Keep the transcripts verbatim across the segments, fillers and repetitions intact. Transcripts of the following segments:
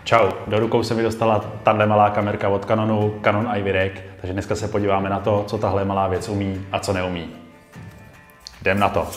Čau, do rukou se mi dostala tahle malá kamerka od Canonu, Canon Ivy Rec, takže dneska se podíváme na to, co tahle malá věc umí a co neumí. Jdem na to.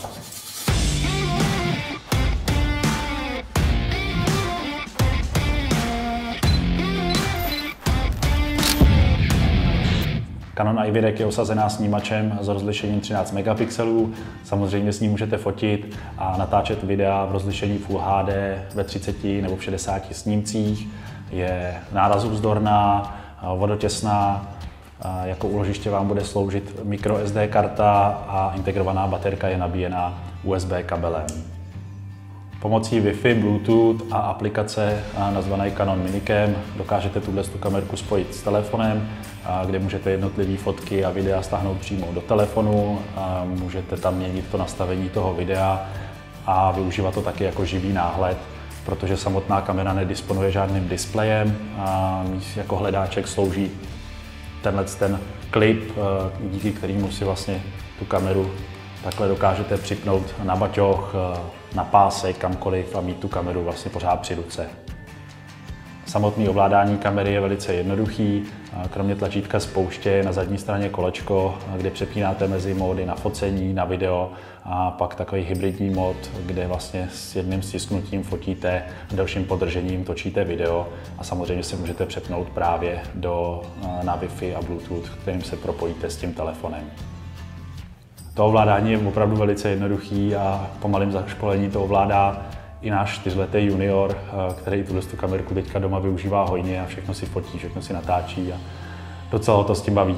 Canon Ivy Rec je osazená snímačem s rozlišením třináct megapixelů. Samozřejmě s ní můžete fotit a natáčet videa v rozlišení Full H D ve třiceti nebo v šedesáti snímcích. Je nárazovzdorná, vodotěsná, jako úložiště vám bude sloužit microSD karta a integrovaná baterka je nabíjená U S B kabelem. Pomocí Wi-Fi, Bluetooth a aplikace nazvané Canon Minicam dokážete tuhle kamerku spojit s telefonem, kde můžete jednotlivé fotky a videa stáhnout přímo do telefonu, můžete tam měnit to nastavení toho videa a využívat to taky jako živý náhled, protože samotná kamera nedisponuje žádným displejem a jako hledáček slouží tenhle ten klip, díky kterému si vlastně tu kameru takhle dokážete připnout na baťoch, na pásek, kamkoliv a mít tu kameru vlastně pořád při ruce. Samotné ovládání kamery je velice jednoduchý. Kromě tlačítka spouště je na zadní straně kolečko, kde přepínáte mezi módy na focení, na video a pak takový hybridní mod, kde vlastně s jedním stisknutím fotíte, delším podržením točíte video a samozřejmě se můžete přepnout právě do, na Wi-Fi a Bluetooth, kterým se propojíte s tím telefonem. To ovládání je opravdu velice jednoduchý a po malém zaškolení to ovládá i náš čtyřletý junior, který tuhle kamerku teďka doma využívá hojně a všechno si fotí, všechno si natáčí a docela ho to s tím baví.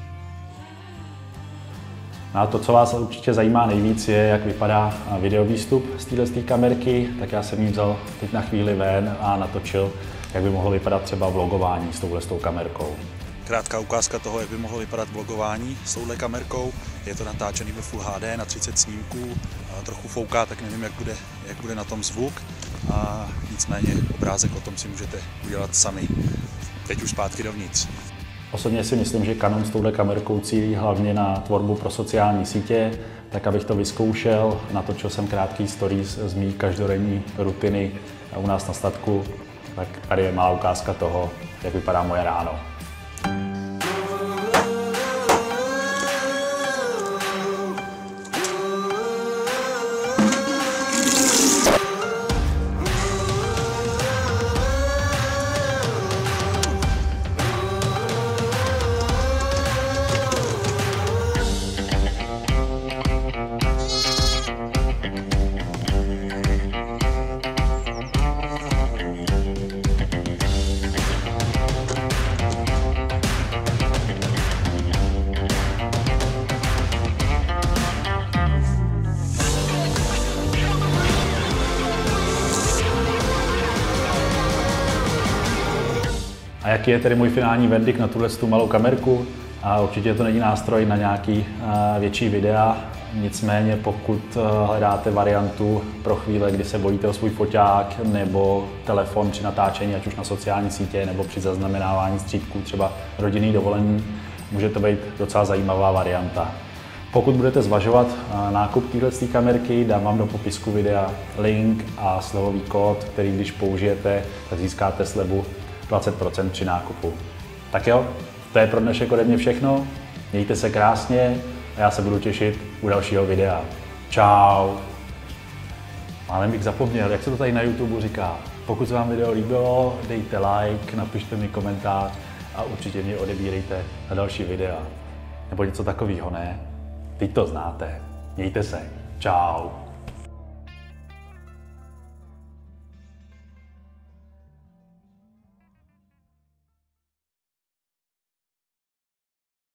No a to, co vás určitě zajímá nejvíc, je, jak vypadá videovýstup z této kamerky, tak já jsem ji vzal teď na chvíli ven a natočil, jak by mohlo vypadat třeba vlogování s touhle kamerkou. Krátká ukázka toho, jak by mohlo vypadat vlogování s touhle kamerkou. Je to natáčený ve Full H D na třicet snímků, trochu fouká, tak nevím, jak bude, jak bude na tom zvuk. A nicméně obrázek o tom si můžete udělat sami. Teď už zpátky dovnitř. Osobně si myslím, že Canon s touhle kamerkou cílí hlavně na tvorbu pro sociální sítě, tak abych to vyzkoušel. Natočil jsem krátký stories z mý každodenní rutiny u nás na statku. Tak tady je malá ukázka toho, jak vypadá moje ráno. A jaký je tedy můj finální verdikt na tuhle malou kamerku? A určitě to není nástroj na nějaký větší videa, nicméně pokud hledáte variantu pro chvíle, kdy se bojíte o svůj foťák nebo telefon při natáčení, ať už na sociální sítě nebo při zaznamenávání střípků, třeba rodinný dovolení, může to být docela zajímavá varianta. Pokud budete zvažovat nákup této kamerky, dám vám do popisku videa link a slevový kód, který když použijete, tak získáte slevu dvacet procent při nákupu. Tak jo, to je pro dnešek ode mě všechno. Mějte se krásně a já se budu těšit u dalšího videa. Čau. Málem bych zapomněl, jak se to tady na YouTube říká. Pokud se vám video líbilo, dejte like, napište mi komentář a určitě mě odebírejte na další videa. Nebo něco takového, ne? Teď to znáte. Mějte se. Čau.